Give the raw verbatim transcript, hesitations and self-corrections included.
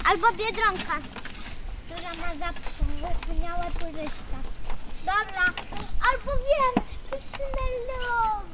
Albo Biedronka, która ma zapomniałe turysta. Dobra, albo wiem, pyszny lód.